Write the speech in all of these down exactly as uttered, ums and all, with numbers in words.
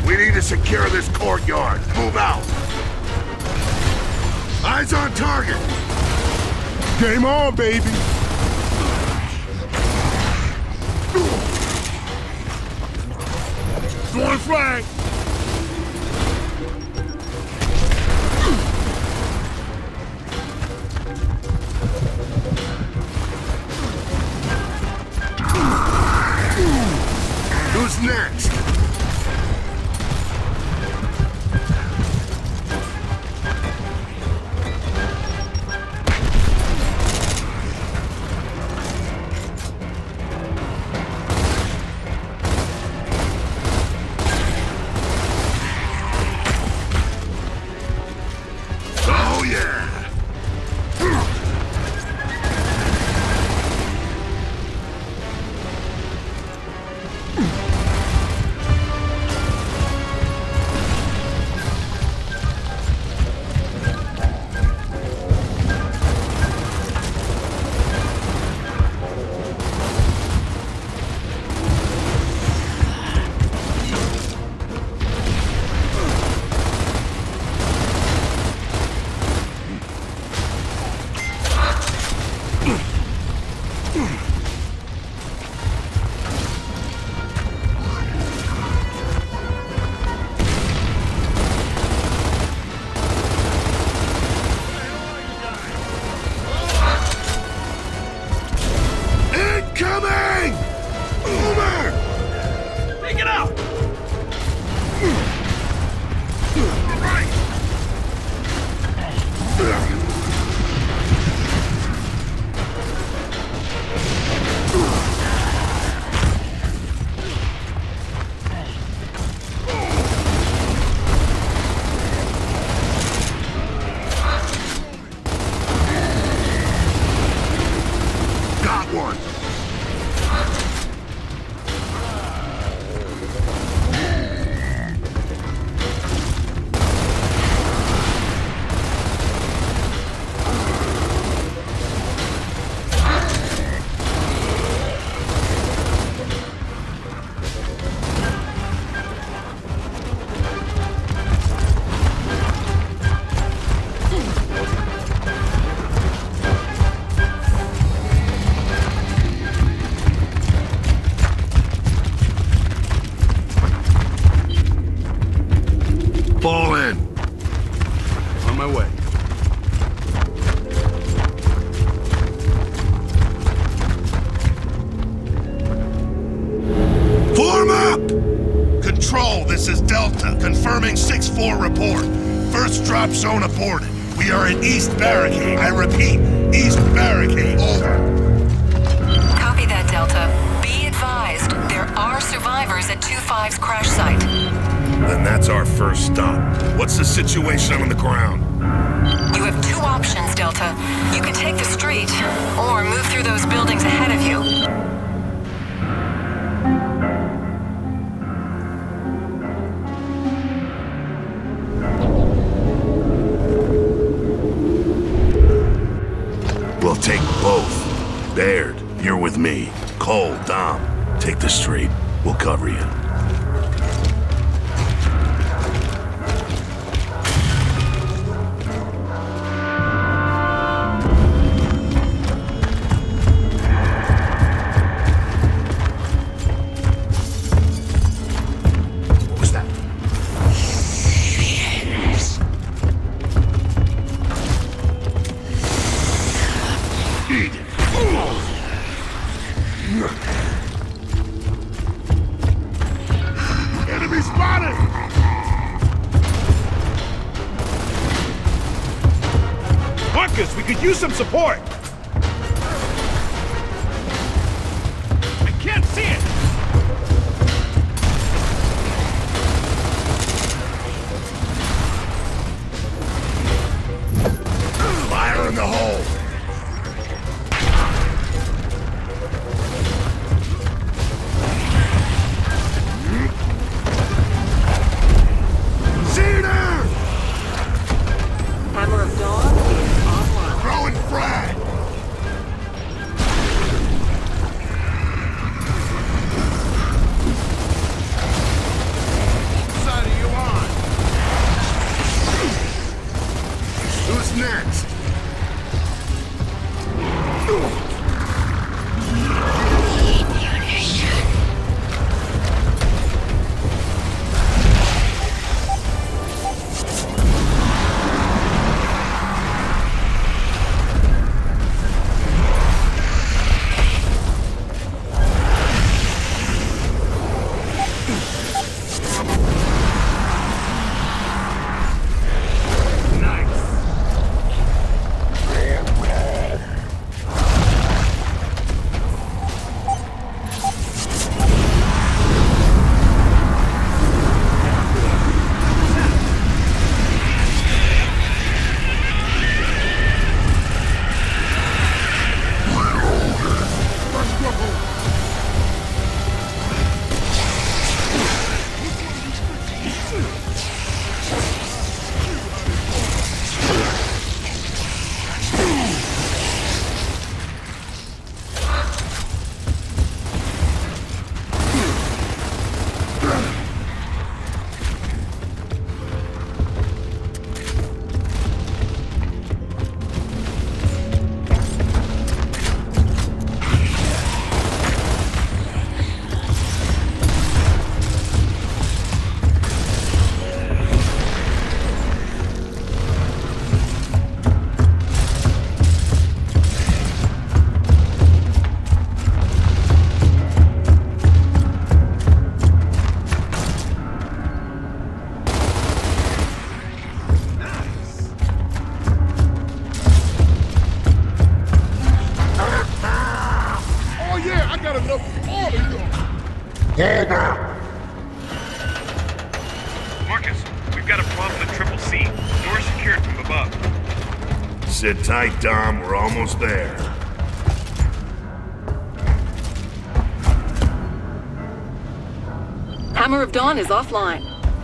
We need to secure this courtyard. Move out. Eyes on target. Game on, baby. Throwing flag. Who's next? Oh yeah! Incoming! Over! Take it out! Right! Got one! Fall in. On my way. Form up! Control, this is Delta. Confirming six four report. First drop zone aborted. We are at East Barricade. I repeat, East Barricade. Over. Copy that, Delta. Be advised, there are survivors at two five's crash site. Then that's our first stop. What's the situation on the ground? You have two options, Delta. You can take the street, or move through those buildings ahead of you. We'll take both. Baird, you're with me. Cole, Dom, take the street. We'll cover you. Enemy spotted! Marcus, we could use some support! I can't see it! Fire in the hole! Hammer of Dawn is online. Throwing frag! I got enough for all of y'all. Marcus, we've got a problem at Triple C. Door's secured from above. Sit tight, Dom. We're almost there. Hammer of Dawn is offline.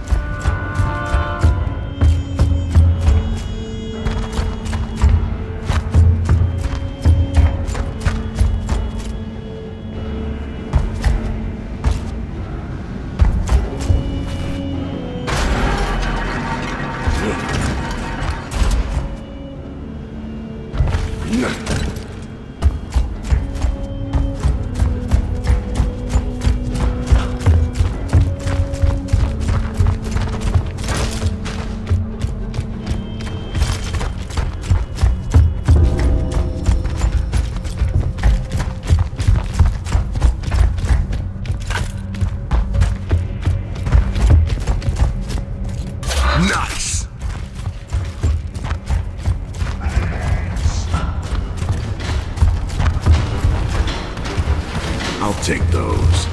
Nice! I'll take those.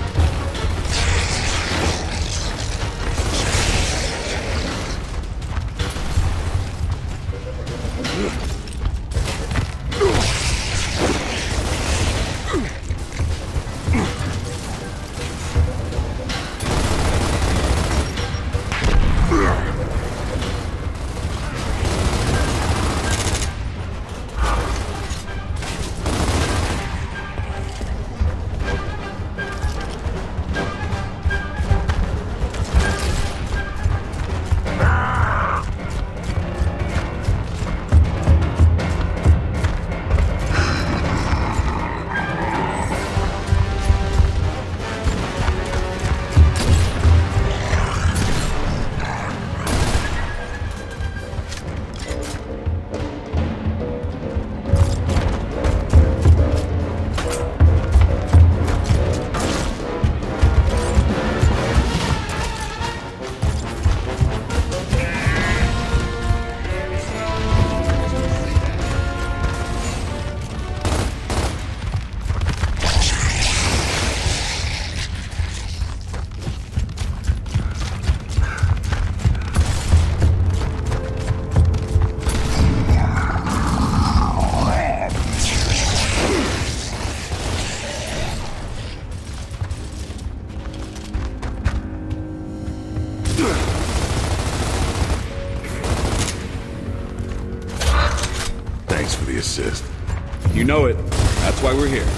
Thanks for the assist. You know it. That's why we're here.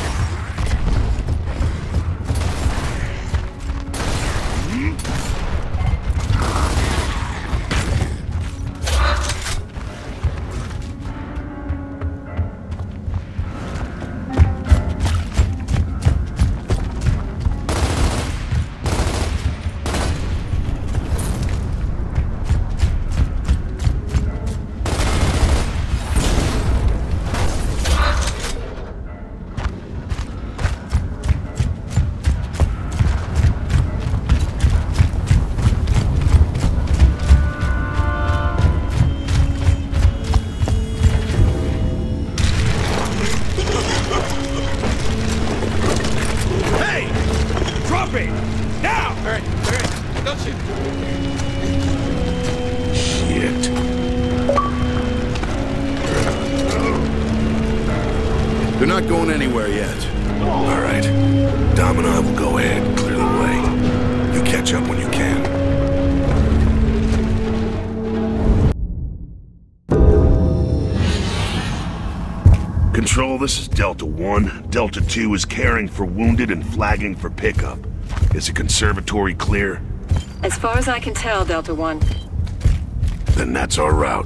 Now! Alright, alright. Don't shoot. Shit. They're not going anywhere yet. Alright. Dom and I will go ahead and clear the way. You catch up when you can. Control, this is Delta One. Delta Two is caring for wounded and flagging for pickup. Is the conservatory clear? As far as I can tell, Delta One. Then that's our route.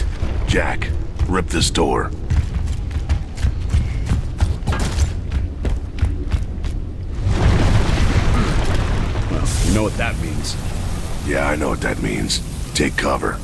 Jack, rip this door. know what that means. Yeah, I know what that means. Take cover.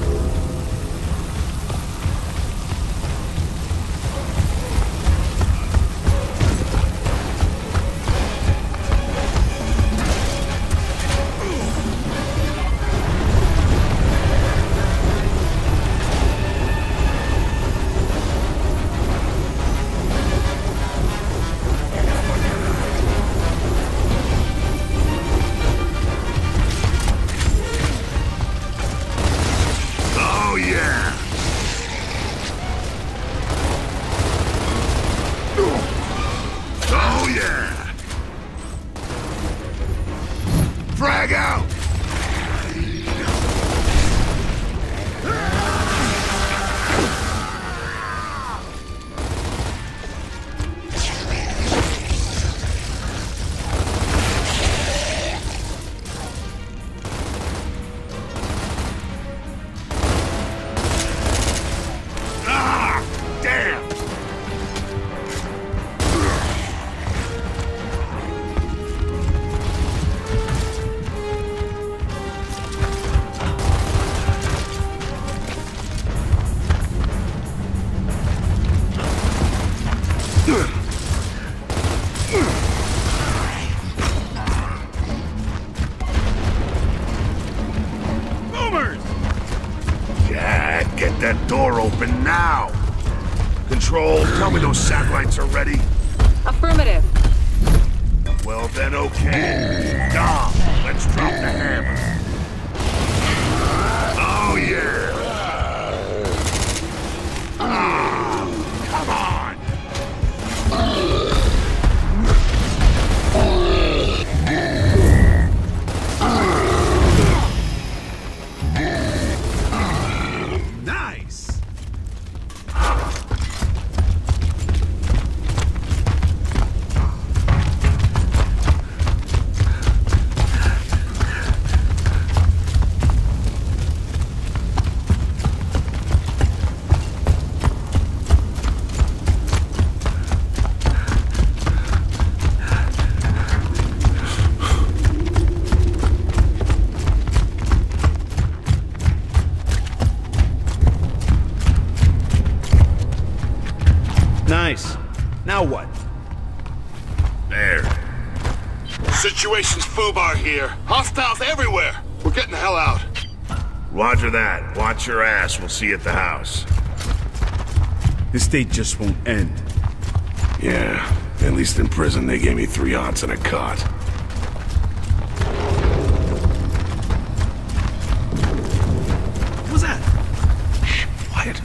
That door open now! Control, tell me those satellites are ready. Affirmative. Well then, okay. Dom, let's drop the hammer. Oh yeah! Ah, come on! Nice. Now what? There. Situation's foobar here. Hostiles everywhere. We're getting the hell out. Roger that. Watch your ass. We'll see you at the house. This day just won't end. Yeah. At least in prison they gave me three aunts and a cot. What was that? Shh, quiet.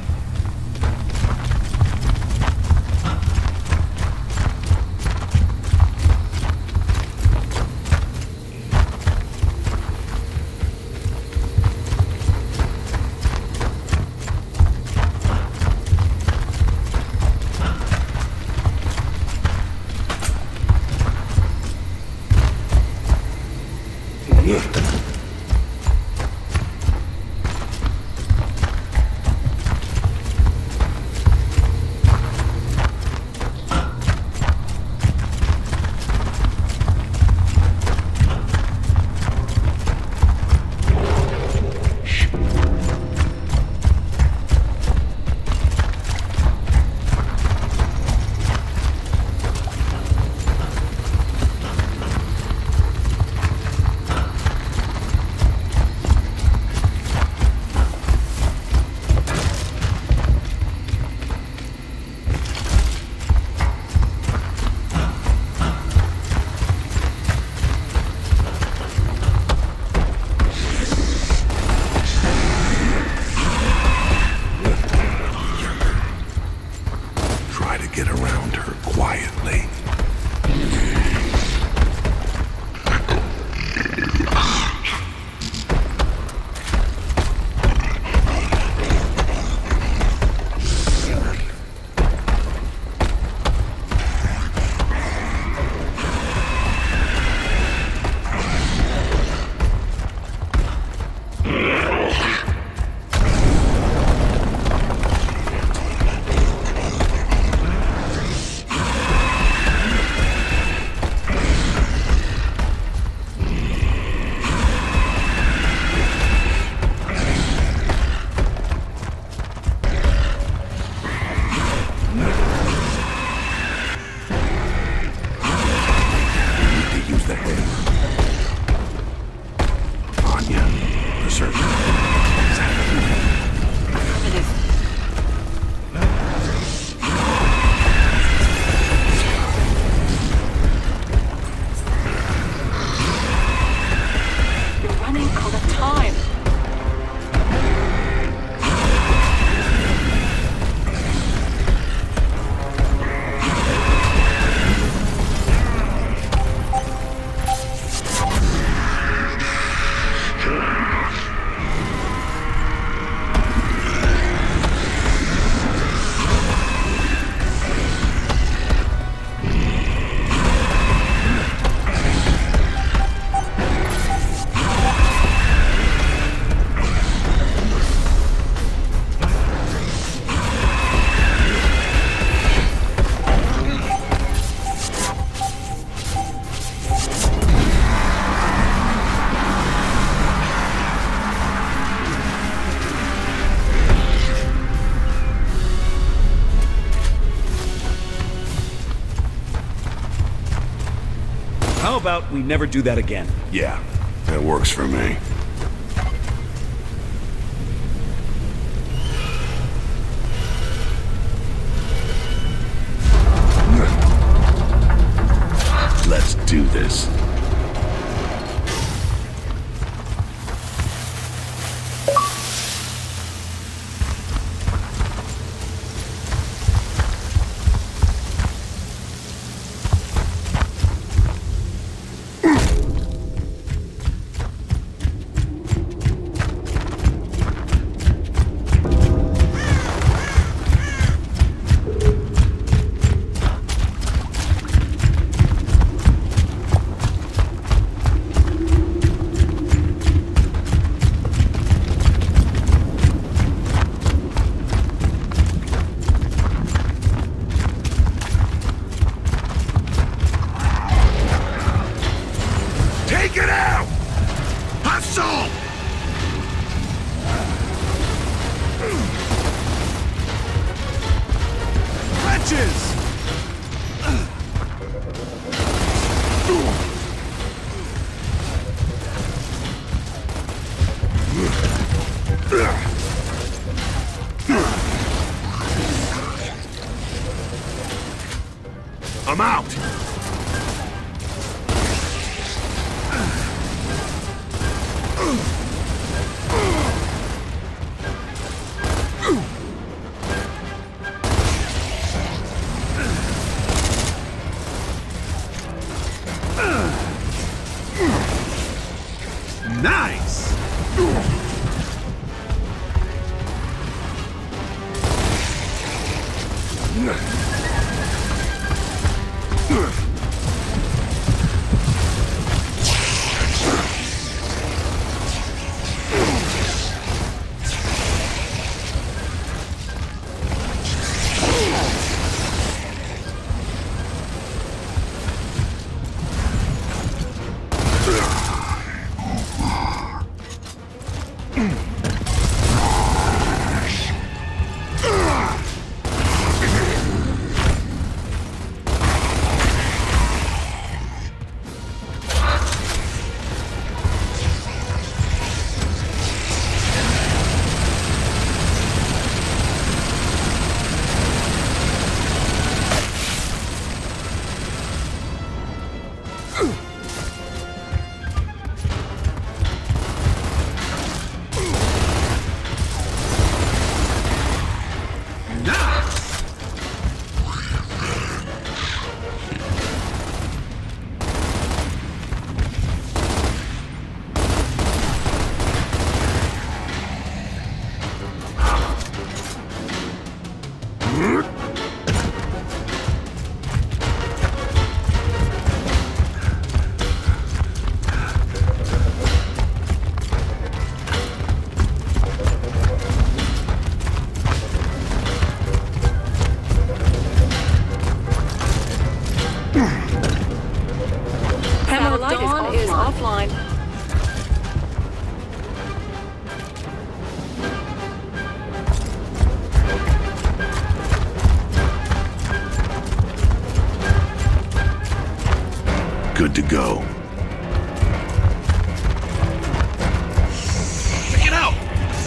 How about we never do that again? Yeah, that works for me. Let's do this. Take it out! Hustle! Wretches! I'm out! Nice! Dawn is offline. Good to go. Check it out!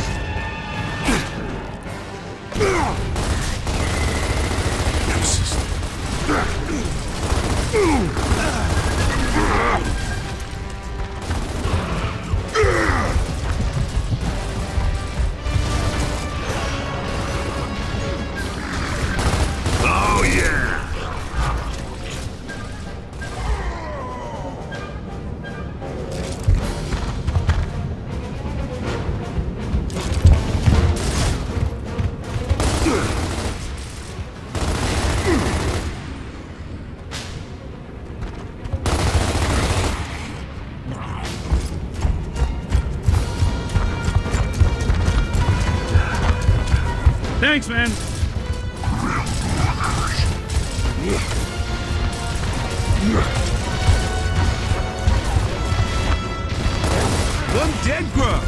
Oh yeah! Thanks, man. One dead grub.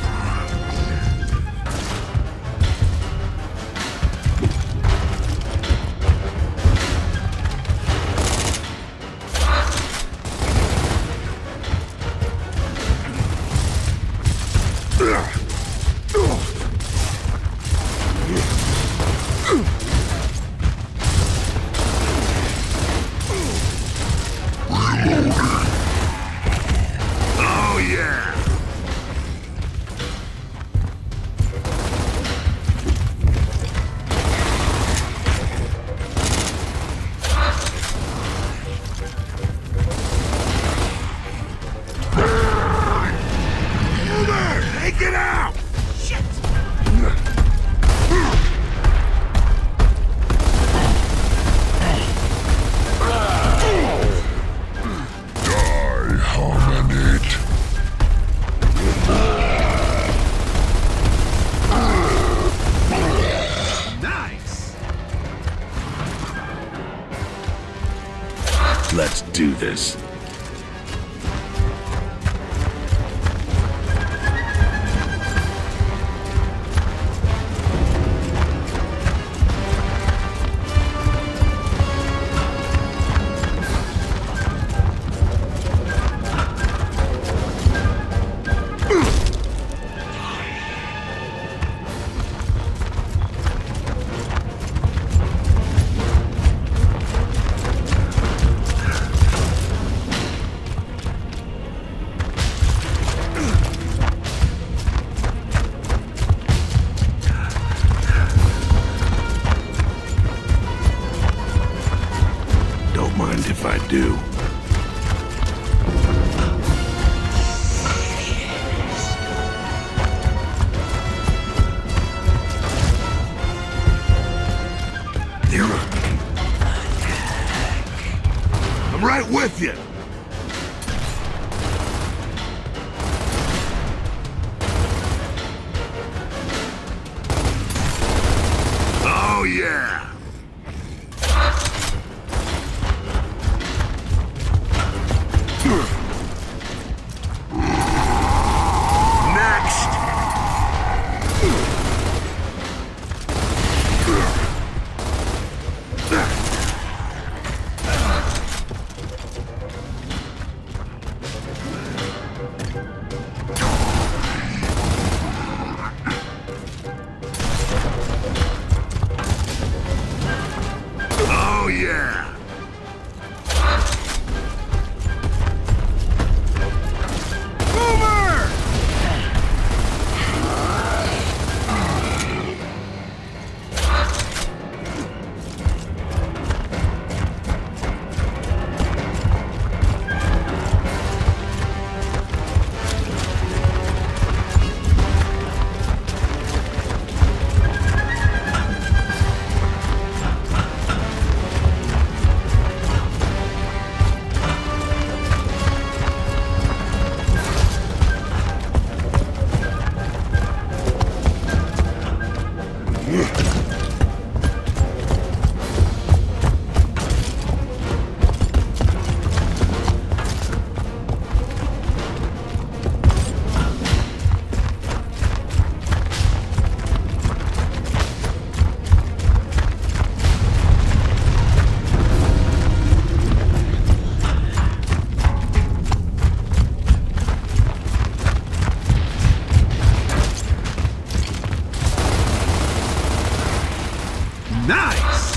Let's do this. If I do. I'm right with you. Oh yeah. Oh yeah. Nice!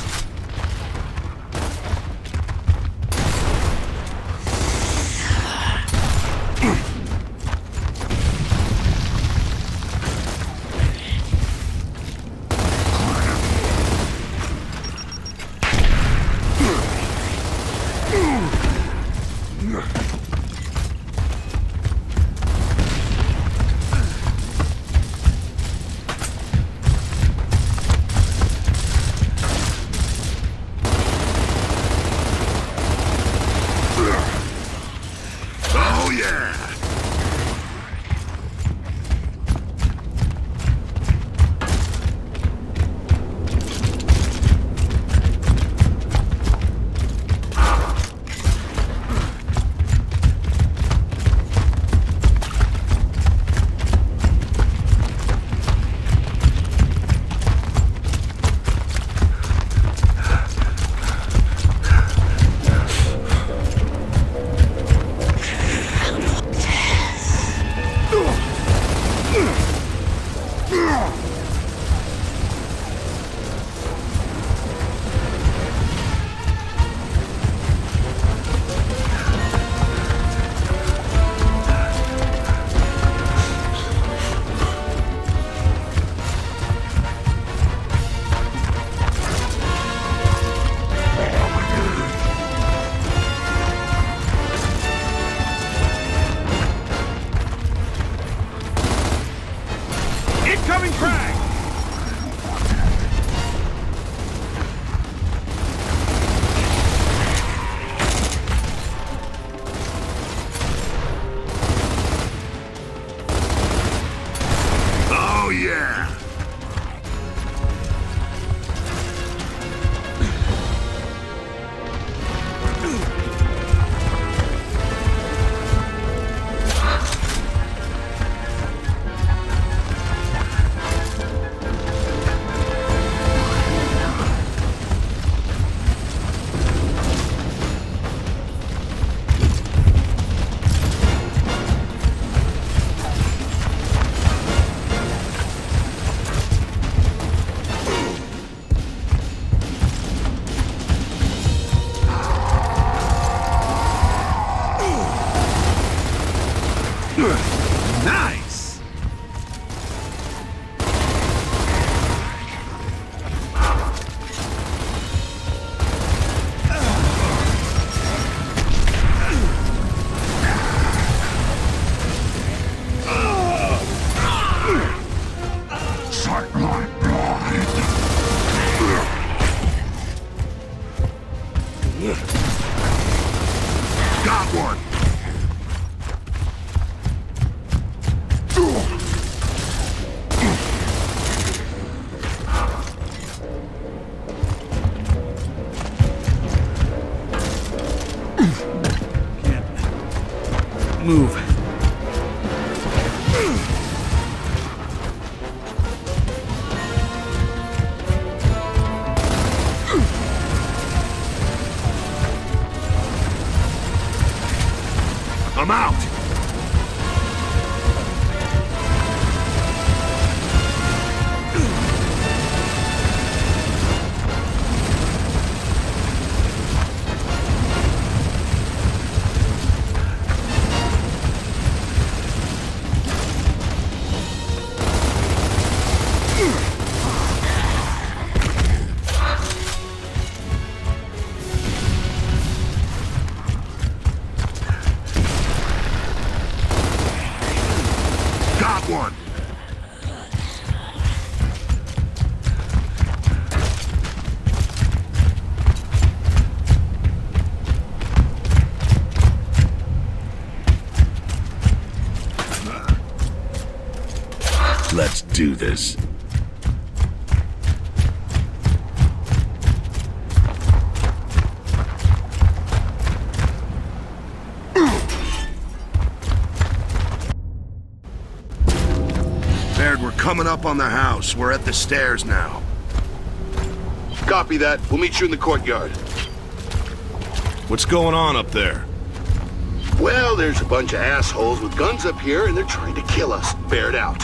Oh yeah. Nice! Got one! Can't move. I'm out! Got one! Let's do this. Baird, we're coming up on the house. We're at the stairs now. Copy that. We'll meet you in the courtyard. What's going on up there? Well, there's a bunch of assholes with guns up here, and they're trying to kill us. Bear it out.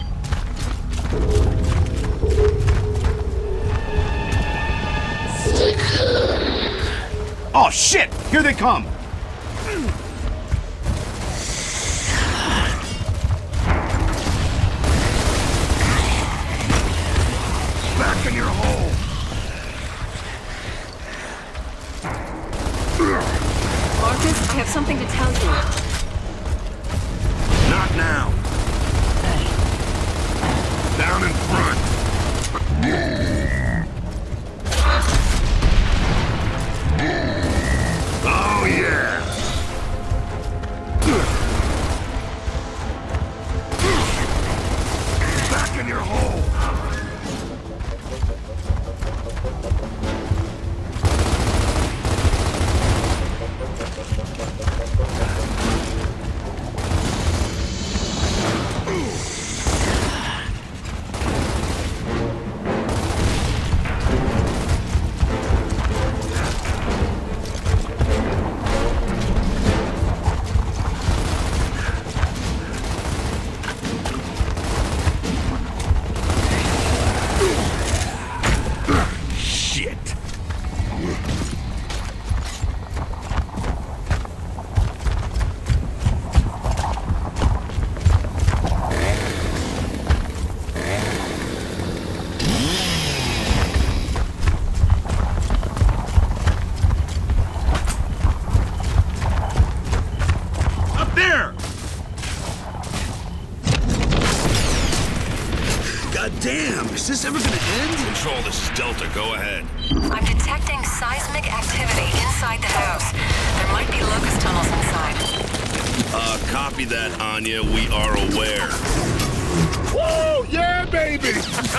Oh shit! Here they come! Back in your hole! Marcus, I have something to tell you. Not now. Down in front. Oh, yeah. Back in your hole. Damn, is this ever gonna end? Control, this is Delta. Go ahead. I'm detecting seismic activity inside the house. There might be locust tunnels inside. Uh, copy that, Anya. We are aware. Woo! Yeah, baby!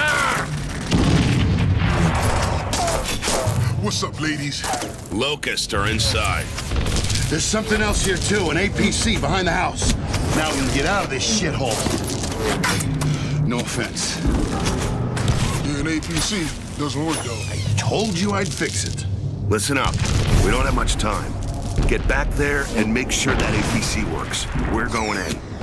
What's up, ladies? Locusts are inside. There's something else here, too. An A P C behind the house. Now we can get out of this shithole. No offense. Yeah, an A P C doesn't work, though. I told you I'd fix it. Listen up. We don't have much time. Get back there and make sure that A P C works. We're going in.